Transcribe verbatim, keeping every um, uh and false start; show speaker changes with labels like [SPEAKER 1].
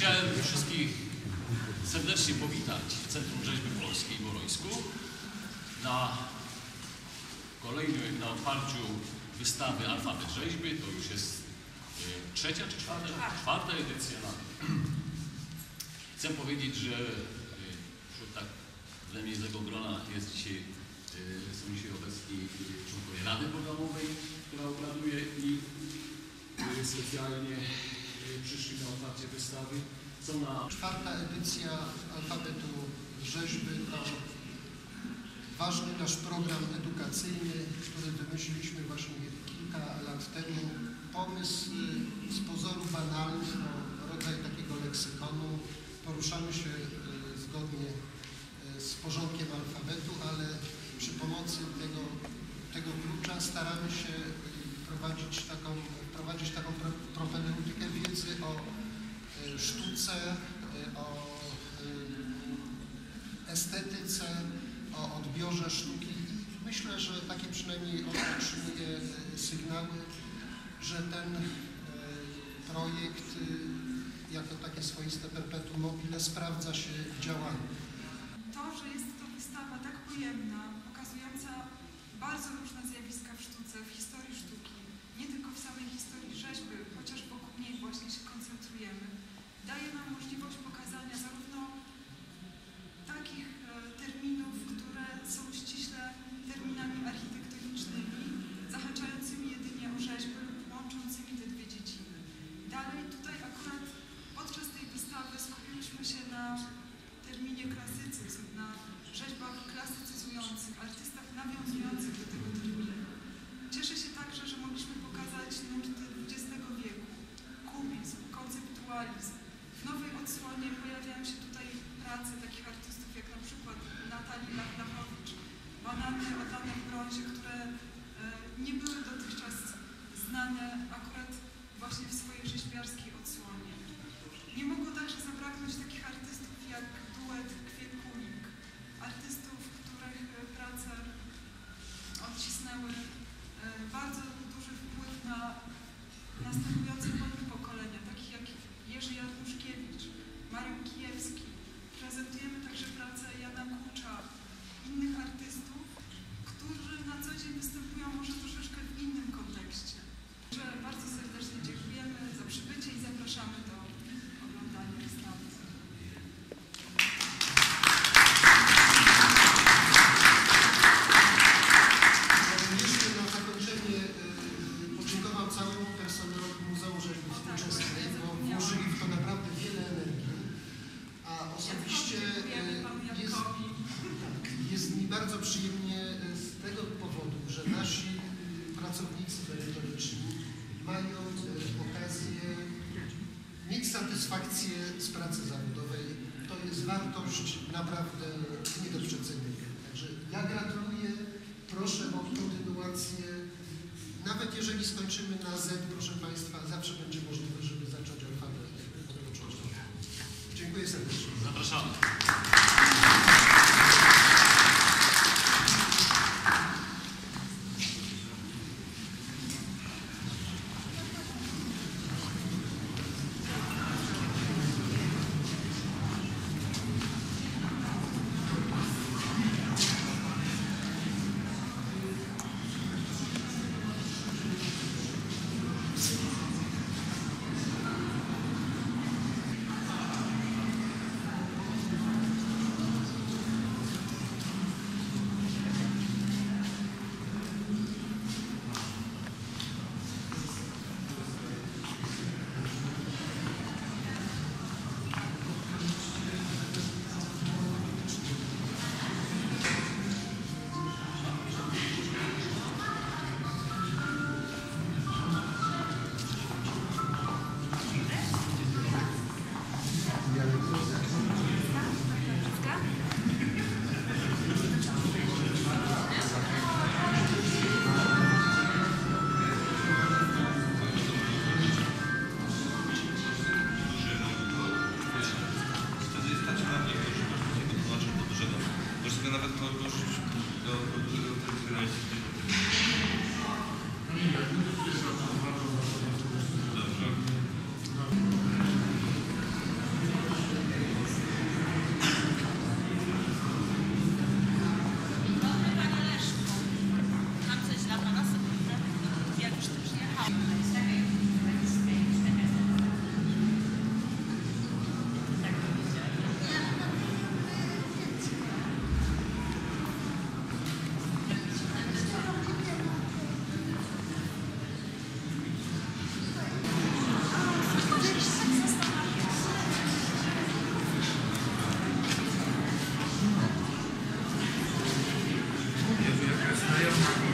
[SPEAKER 1] Chciałem wszystkich serdecznie powitać w Centrum Rzeźby Polskiej w Morońsku na kolejnym, na otwarciu wystawy Alfabet Rzeźby. To już jest trzecia czy czwarta, czwarta edycja. Chcę powiedzieć, że wśród tak względnego grona jest dzisiaj, są dzisiaj obecni członkowie Rady Programowej, która obraduje i specjalnie przyszli na otwarcie wystawy. Są na...
[SPEAKER 2] Czwarta edycja Alfabetu Rzeźby to ważny nasz program edukacyjny, który wymyśliliśmy właśnie kilka lat temu. Pomysł z pozoru banalny, no, rodzaj takiego leksykonu. Poruszamy się zgodnie z porządkiem alfabetu, ale przy pomocy tego, tego klucza staramy się prowadzić taką, prowadzić taką propedeutykę wiedzy o sztuce, o estetyce, o odbiorze sztuki. Myślę, że takie przynajmniej otrzymuję sygnały, że ten projekt jako takie swoiste perpetuum mobile sprawdza się w działaniu.
[SPEAKER 3] To, że jest to wystawa tak pojemna, pokazująca bardzo różne zjawiska w sztuce, w historii sztuki, nie tylko w samej historii rzeźby, chociaż wokół niej właśnie się koncentrujemy, daje nam możliwość pokazania zarówno takich e, terminów, które są ściśle terminami architektonicznymi, zahaczającymi jedynie o rzeźby lub łączącymi te dwie dziedziny. Dalej tutaj akurat podczas tej wystawy skupiliśmy się na terminie klasycyzm, na rzeźbach klasycyzujących, artystach nawiązujących do tego terminu. Cieszę się także, że mogliśmy pokazać nurty dwudziestego wieku, kubizm, konceptualizm. W nowej odsłonie pojawiają się tutaj prace takich artystów jak na przykład Natalii Lachnachowicz, banany oddane w brązie, które e, nie były dotychczas znane akurat właśnie w swojej rzeźbiarskiej odsłonie. Nie mogło także zabraknąć takich artystów jak duet Kwietkulik, artystów, których prace odcisnęły e, bardzo duży wpływ na następujące po nim pokolenia, takich jak Jerzy Jarmuszkiewicz, Marek Kijewski. Prezentujemy także pracę Jana Kucza, innych artystów, którzy na co dzień występują może troszeczkę w innym kontekście. Że bardzo serdecznie dziękujemy za przybycie i zapraszamy do oglądania wystawy.
[SPEAKER 2] Jeszcze na zakończenie podziękował całemu personelowi Muzeum Rzeźby Współczesnej, bo włożyli w to naprawdę wiele energii, a osobiście jest, jest mi bardzo przyjemnie z tego powodu, że nasi pracownicy merytoryczni mają okazję mieć satysfakcję z pracy zawodowej. To jest wartość naprawdę nie do przecenienia. Także ja gratuluję, proszę o kontynuację. Nawet jeżeli skończymy na Z, proszę Państwa, zawsze będzie możliwe, żeby zacząć alfabet od początku. Dziękuję serdecznie.
[SPEAKER 1] Zapraszamy.
[SPEAKER 4] Piotra.